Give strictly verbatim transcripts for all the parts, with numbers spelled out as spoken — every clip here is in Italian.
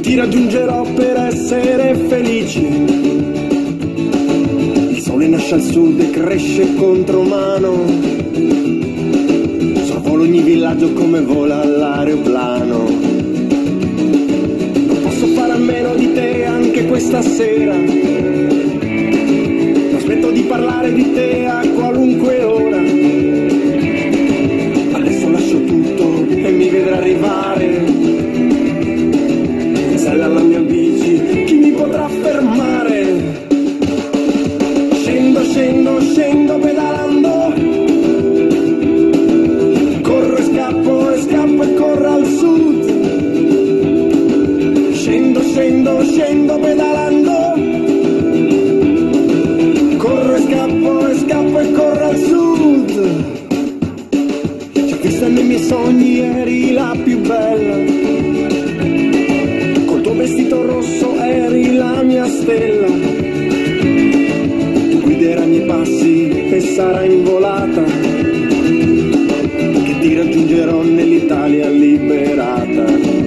ti raggiungerò per essere felici. Il sole nasce al sud e cresce contromano, sorvolo ogni villaggio come vola l'aeroplano. Non posso fare a meno di te anche questa sera, non smetto di parlare di te a qualunque ora. Adesso lascio tutto e mi vedrà arrivare in sella alla mia bici, chi mi potrà fermare? Scendo, scendo, scendo pedalando, corro e scappo e scappo e corro al sud. Scendo, scendo, scendo pedalando, corro e scappo e scappo e corro al sud. Ci ho vista nei miei sogni, eri la più bella, col tuo vestito rosso eri la mia stella. Tu guiderai i miei passi e sarai in volata, che ti raggiungerò nell'Italia liberata.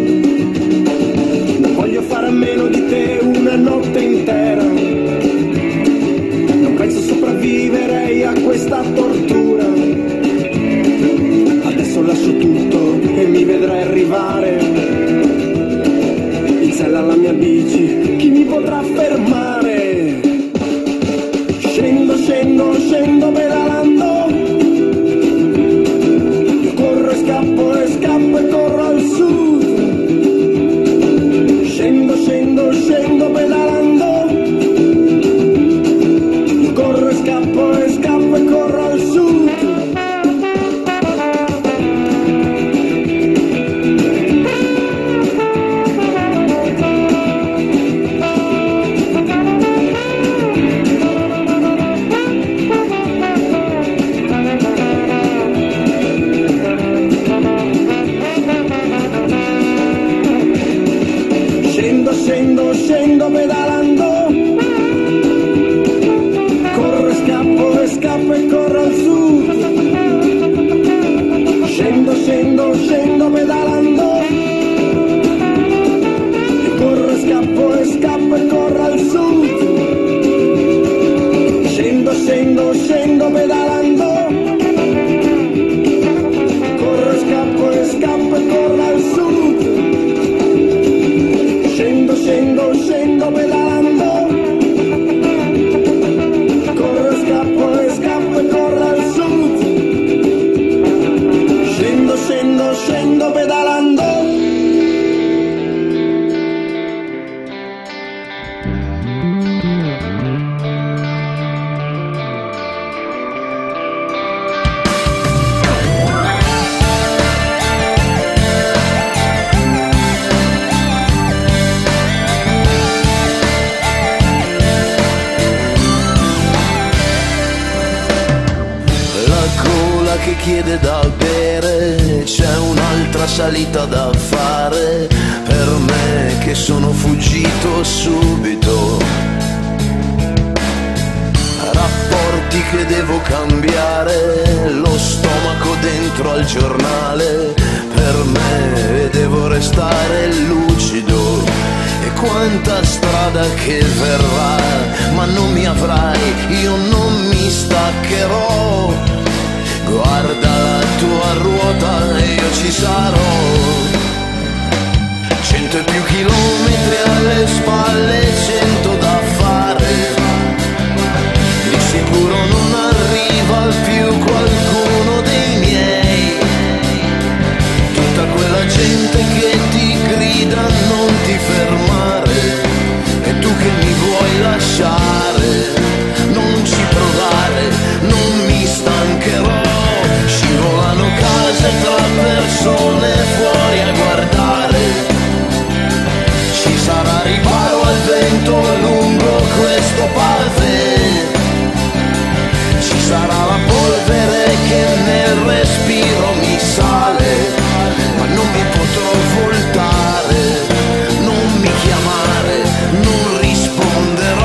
Non voglio fare a meno di te una notte intera, non penso sopravviverei a questa tortura. Adesso lascio tutto e mi vedrai arrivare in sella alla mia bici, chi mi potrà fermare? Scendo, scendo, scendo pedalando, io corro e scappo e scappo e corro al sud. Scendo, scendo, scendo pedalando, io corro e scappo e scappo e corro al sud. Scendo, scendo pedalando, corro e scappo e scappo e corro al sud. Scendo, scendo, scendo pedalando, e corro e scappo e scappo e corro al sud. Scendo, scendo, scendo pedalando, corro e scappo e scappo e corro al sud. Scendo, scendo, scendo pedalando, corro e scappo e scappo e corro al sud. Scendo, scendo, scendo pedalando. Che chiede da bere, c'è un'altra salita da fare per me che sono fuggito subito. Rapporti che devo cambiare, lo stomaco dentro al giornale, per me devo restare lucido. E quanta strada che verrà, ma non mi avrai, io non mi staccherò. Guarda la tua ruota e io ci sarò. Cento e più chilometri alle spalle, cento da fare. Di sicuro non arriva più qualcuno dei miei. Tutta quella gente che ti grida non ti fermare, e tu che mi vuoi lasciare, non ci provare, non mi stancherò. Scivolano case tra persone fuori a guardare, ci sarà riparo al vento lungo questo pavé, ci sarà la polvere che nel respiro mi sale, ma non mi potrò voltare, non mi chiamare, non risponderò.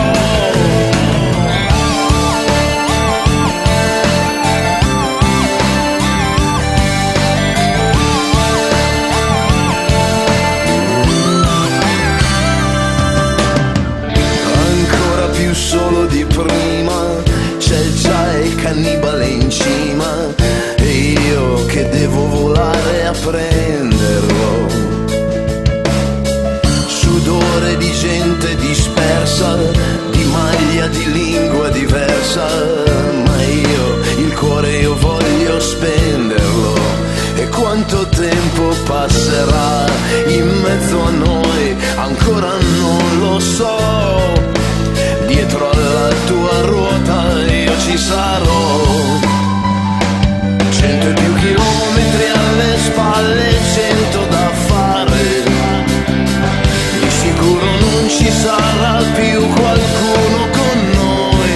so, dietro alla tua ruota io ci sarò. Cento e più chilometri alle spalle, cento da fare. Di sicuro non ci sarà più qualcuno con noi.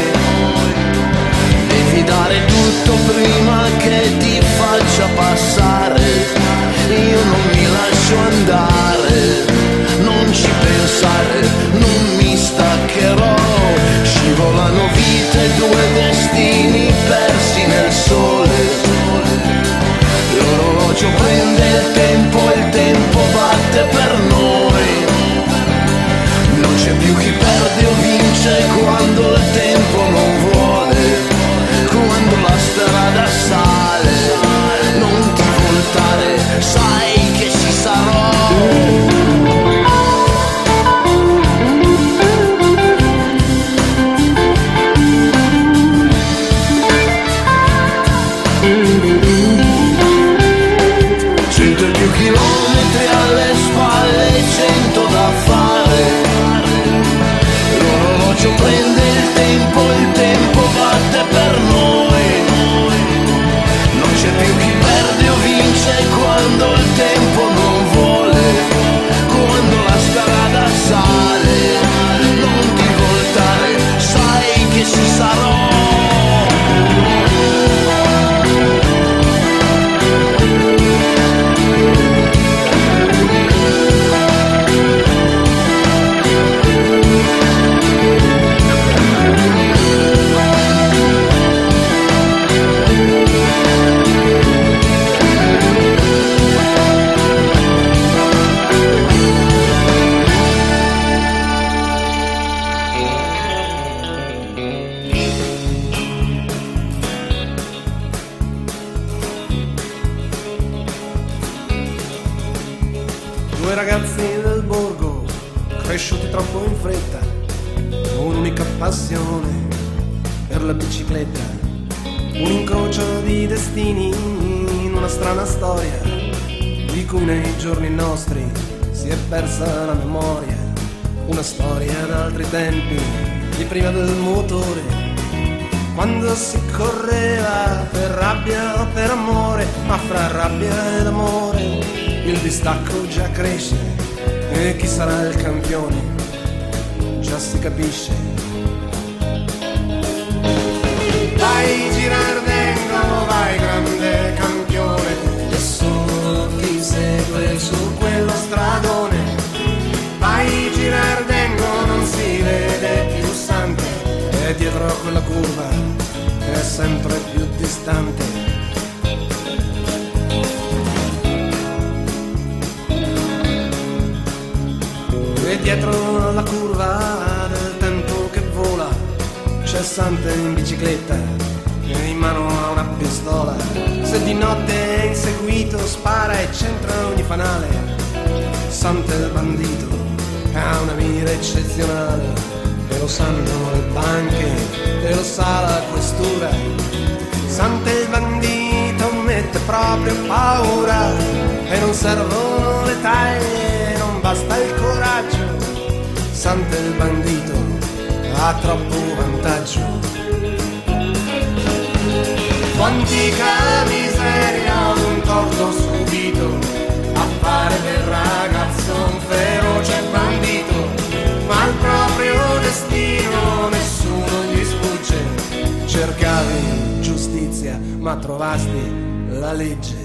Devi dare tutto prima che ti faccia passare. Io non mi lascio andare, non ci pensare, non mi staccherò. Scivolano vite, due destini persi nel sole. L'orologio prende il tempo e il tempo batte per noi. Non c'è più chi perde o vince quando il tempo non vuole. Quando la strada sale, non ti voltare, sai che ci sarò. Cento e più chilometri alle spalle, cento da fare. L'orologio prende il tempo, il tempo batte per noi. Non c'è più chi perde o vince quando il tempo non vuole. Quando la strada sale, non ti voltare, sai che ci sarò. Due ragazzi del borgo, cresciuti troppo in fretta, un'unica passione per la bicicletta. Un incrocio di destini in una strana storia, di cui nei giorni nostri si è persa la memoria. Una storia d'altri tempi, di prima del motore, quando si correva per rabbia o per amore. Ma fra rabbia ed amore il distacco già cresce, e chi sarà il campione già si capisce. Vai Girardengo, vai grande campione, nessuno ti segue su quello stradone. Vai Girardengo, non si vede più santo, e dietro a quella curva è sempre più distante. E dietro la curva del tempo che vola c'è Sante in bicicletta e in mano ha una pistola. Se di notte è inseguito spara e centra ogni fanale. Sante il bandito ha una mira eccezionale, e lo sanno le banche e lo sa la questura. Sante il bandito mette proprio paura, e non servono le taglie, non basta il coraggio. Sante il bandito ha troppo vantaggio. Quantica miseria, un torto subito, appare del ragazzo un feroce bandito. Ma il proprio destino nessuno gli sfugge. Cercavi giustizia ma trovasti la legge.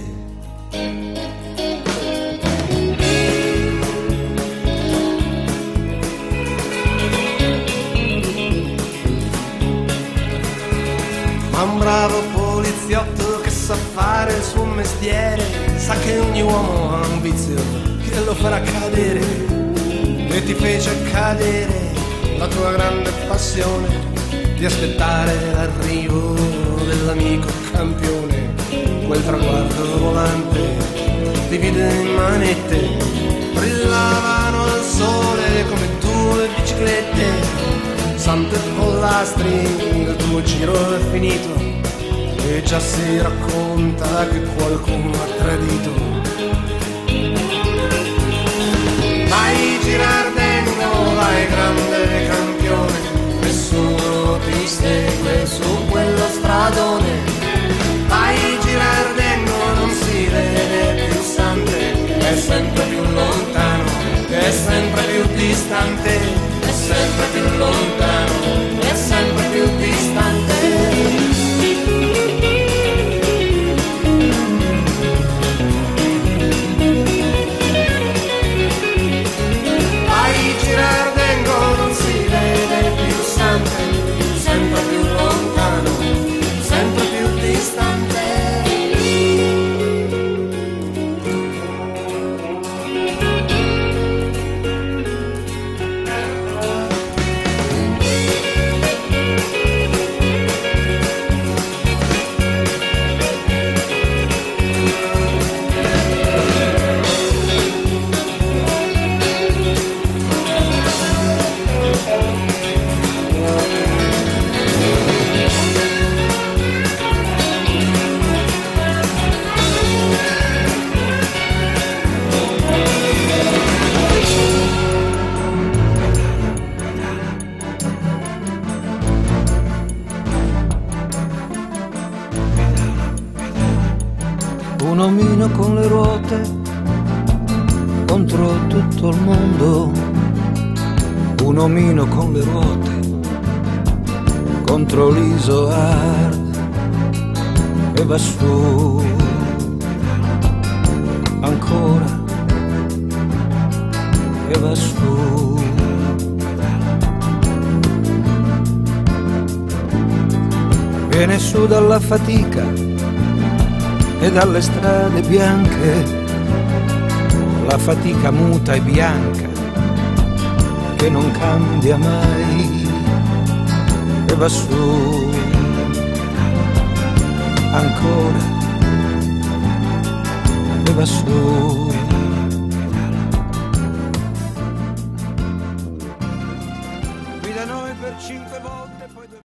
Ma un bravo poliziotto che sa fare il suo mestiere sa che ogni uomo ha un vizio che lo farà cadere, e ti fece cadere la tua grande passione di aspettare l'arrivo dell'amico campione. Quel traguardo volante di vide in manette brillavano al sole come due biciclette. Sante pollastri, il tuo giro è finito, e già si racconta che qualcuno ha tradito. Vai Girardengo, vai grande distante, è sempre più lontano, è sempre più distante. Vai Girardengo, non si vede più sempre, sempre più lontano, sempre più distante. Un omino con le ruote contro tutto il mondo, un omino con le ruote contro l'isola e va su ancora e va su. Viene su dalla fatica e dalle strade bianche, la fatica muta e bianca che non cambia mai e va su ancora e va su. Qui da noi per cinque volte poi